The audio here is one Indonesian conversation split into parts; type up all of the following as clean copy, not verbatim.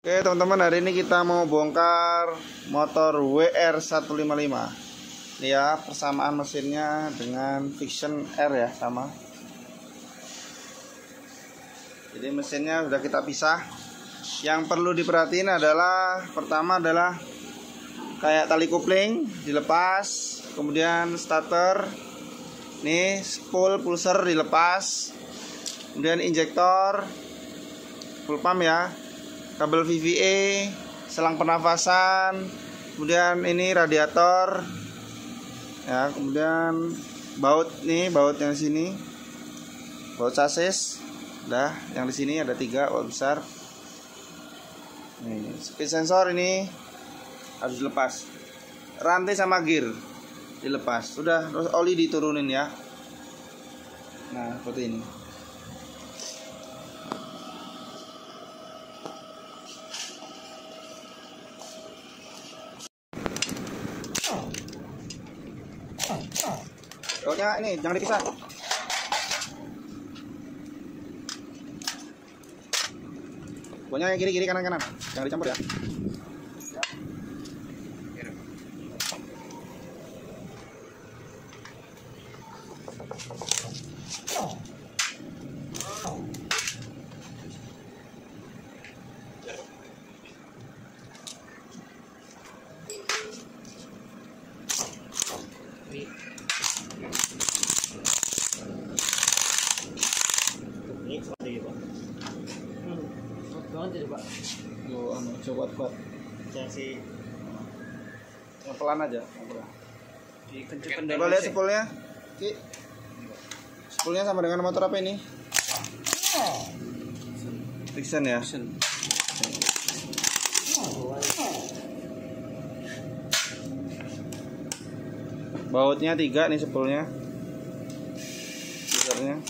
Oke teman-teman, hari ini kita mau bongkar motor WR155. Ini ya, persamaan mesinnya dengan Vision R ya, sama. Jadi mesinnya sudah kita pisah. Yang perlu diperhatiin adalah, pertama adalah kayak tali kopling dilepas, kemudian starter, nih spool pulser dilepas, kemudian injektor, full pump ya, kabel VVA, selang pernafasan, kemudian ini radiator ya, kemudian baut nih, baut yang sini, baut sasis, udah, yang di sini ada 3 baut besar. Nih, speed sensor ini harus dilepas, rantai sama gear dilepas, udah, terus oli diturunin ya. Nah seperti ini. Pokoknya ini jangan dipisah. Pokoknya kiri kanan jangan dicampur ya. Coba kuat. Yang pelan aja. Dikencengkan dulu. Coba lihat spoolnya. Ki. Spoolnya sama dengan motor apa ini? Vision ya. Bautnya 3 nih spoolnya. Besarnya.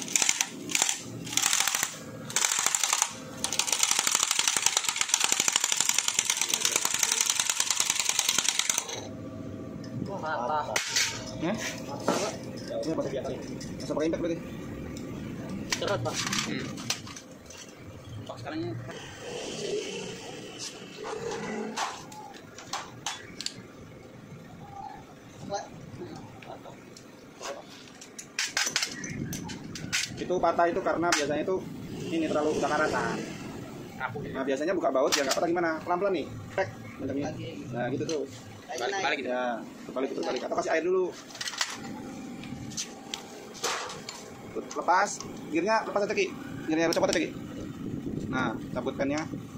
Ya? Ini pakai biasa. Masa pakai impact berarti? Cerot, Pak. Pak sekarangnya. Itu patah itu karena biasanya itu ini terlalu udah karatan. Nah biasanya buka baut biar nggak patah gimana? Pelan-pelan nih, tek, mencangnya. Nah gitu tuh. Balik gitu ya, terbalik atau kasih air dulu. Lepas gearnya, lepas aja Ki, gearnya copot aja Ki. Nah cabutkannya,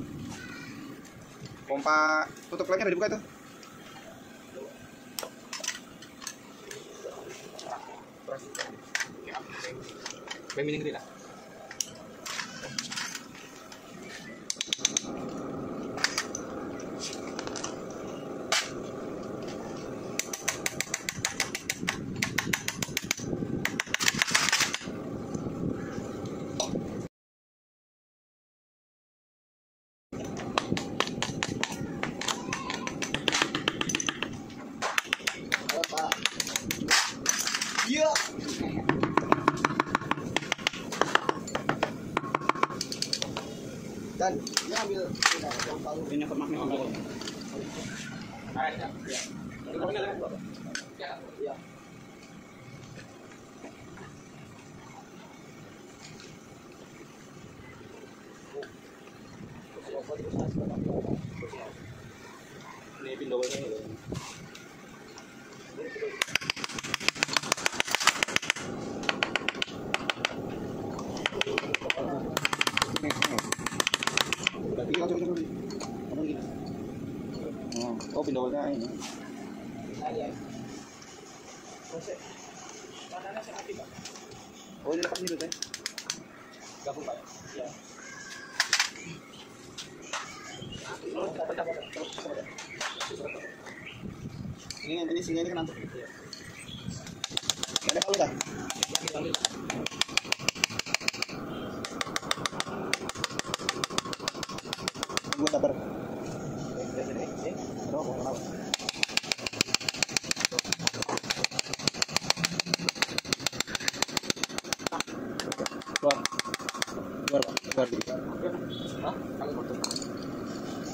pompa tutup kleknya udah dibuka itu. Pemiling gede lah. Iya. Dan ini ambil ini formatnya ambil. Ya. Ini pindahnya ini. Oh pindahnya ini. Oh ini lepas dulu teh. Gabung Pak. Ya. Ini singa ini kan antuk. Ada palu kan? Gua sabar. Keluar. Hah? Kalau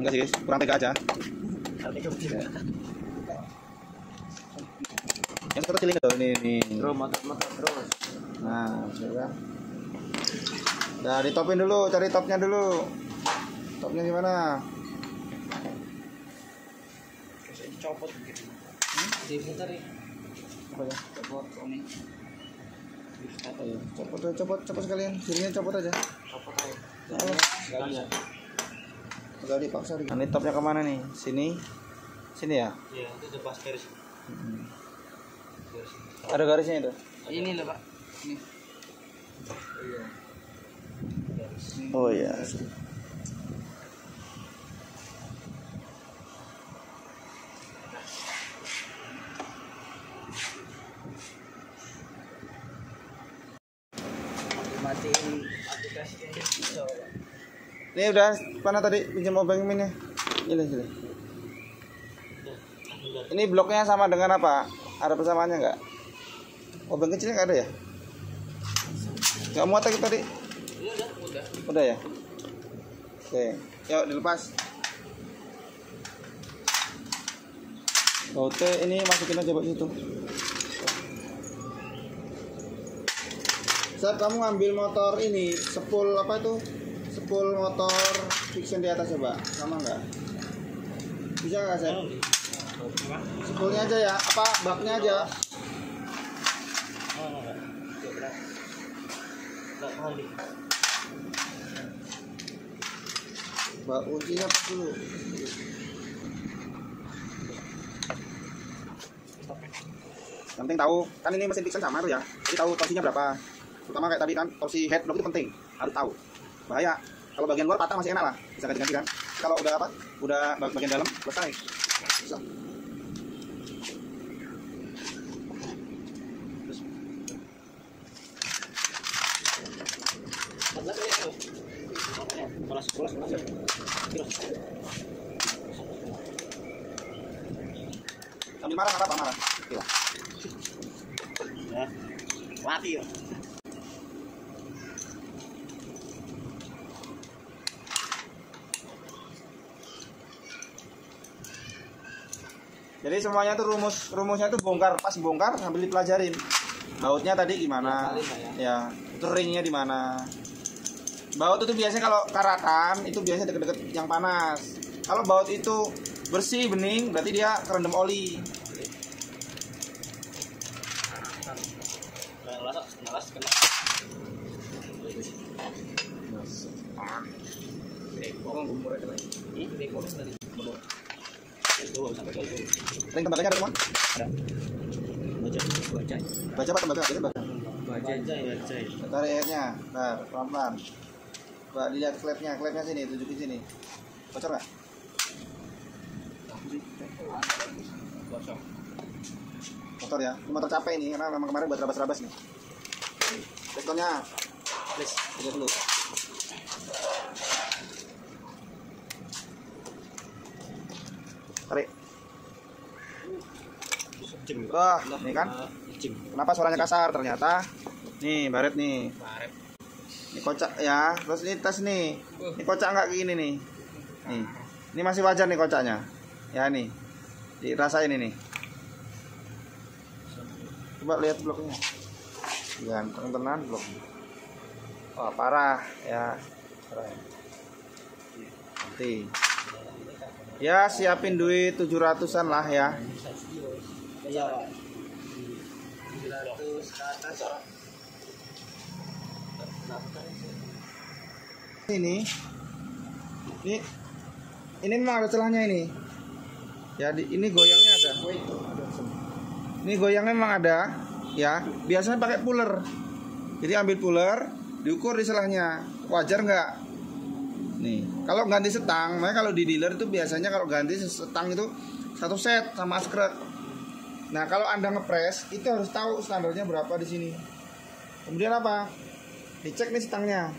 guys, kurang tega aja. Yang seperti ini tuh, ini. Terus motor terus. Nah, coba. Nah, ditopin dulu, cari topnya dulu. Topnya di mana? Copot gitu. Diputar ya. Apa ya? Copot ini. Copot sekalian. Sirinya copot aja. Copot aja. Ya, udah dipaksa. Nah, ini topnya kemana nih? Sini ya? Iya, itu udah pas garis. Ada garisnya itu? Ini lah Pak. Ini. Oh iya. Matiin aplikasinya bisa. Ini udah mana tadi pinjam obeng minnya? Ini. Ini bloknya sama dengan apa? Ada persamaannya nggak? Obeng kecilnya nggak ada ya? Nggak muat lagi tadi? Udah. Udah ya? Oke, yuk dilepas. Oke, ini masukin aja buat situ. Saat kamu ngambil motor ini, sepul apa itu? Sepul motor fiction di atas coba, sama nggak? Bisa nggak Seth? Sepulnya aja ya, apa baknya aja? Bak uncinya pas dulu. Yang penting tahu, kan ini mesin fiction sama tuh ya. Jadi tahu torsinya berapa. Terutama kayak tadi kan, torsi head block itu penting, harus tahu. Bahaya. Kalau bagian luar patah masih enak lah, bisa ganti-ganti kan. Kalau udah apa? Udah bagian dalam selesai. Bisa. Sambil marah apa marah? Iya. Ya. Mati ya. Jadi semuanya tuh rumusnya tuh bongkar sambil dipelajarin. Bautnya tadi gimana? Ya, itu ringnya di mana? Baut itu biasanya kalau karatan itu biasanya deket-deket yang panas. Kalau baut itu bersih bening berarti dia kerendam oli. Ring tembakanya ada semua? Ada. Baca apa tembaga? Biasanya baca. Baca. Tarik airnya, nah pelan-pelan. Coba dilihat klepnya sini, tunjukin sini. Bocor nggak? Motor ya, ini motor capek ini karena memang kemarin buat rabas-rabas nih. Pistonnya, please, lihat dulu. Tarik. Wah, nih kan? Kenapa suaranya kasar? Ternyata nih baret nih. Ini kocak ya. Terus ini tes nih. Ini kocak nggak kayak gini nih. Nih. Ini masih wajar nih kocaknya. Ya nih. Dirasain ini. Coba lihat bloknya. Ganteng tenan blok. Wah, parah ya. Parah. Nanti. Ya, siapin duit 700-an lah ya. Iya, Pak. 700 ke atas. Ini memang ada celahnya ini. Ya, ini goyangnya ada. Ini goyangnya memang ada, ya. Biasanya pakai puller. Jadi ambil puller, diukur di celahnya. Wajar nggak? Nih, kalau ganti setang, makanya kalau di dealer itu biasanya kalau ganti setang itu satu set sama askrek. Nah, kalau Anda ngepres, itu harus tahu standarnya berapa di sini. Kemudian apa? Dicek nih setangnya.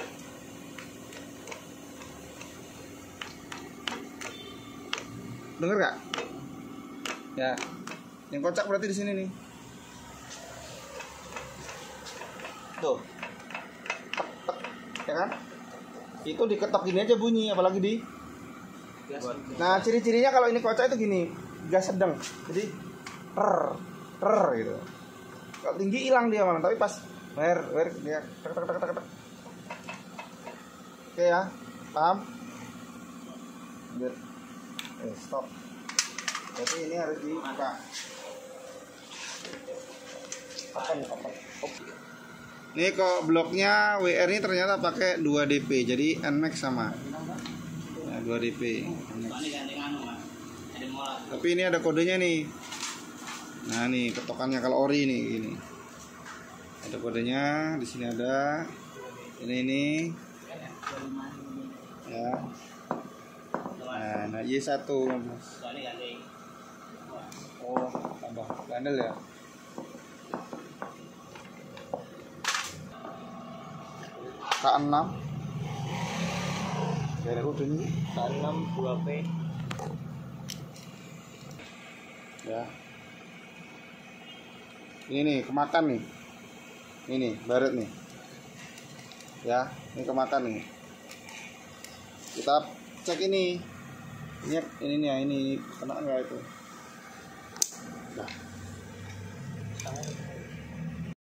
Dengar nggak? Ya, yang kocak berarti di sini nih. Tuh, ya kan? Itu diketok gini aja bunyi, apalagi di Nah, ciri-cirinya kalau ini kocak itu gini, gas sedang. Jadi gitu. Kalau tinggi hilang dia malah, tapi pas wear dia tek. Oke ya, paham? Stop. Jadi ini harus dibuka. Kapan? Ini kok bloknya WR ini ternyata pakai 2 DP, jadi NMAX sama. Nah, 2 DP. Tapi ini ada kodenya nih. Nah, nih ketokannya kalau ori nih gini. Ada kodenya, di sini ada. Ini. Ya. Nah, Y1. Oh, tambah bandel ya. K6. Dari kodenya K6 2P. Ya. Ini nih kemakan nih. Ini baret nih. Ya, ini kemakan nih. Kita cek ini. Ini nih, ini kena enggak itu?